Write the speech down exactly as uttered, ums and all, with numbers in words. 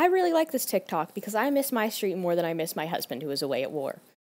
I really like this TikTok because I miss MyStreet more than I miss my husband who is away at war.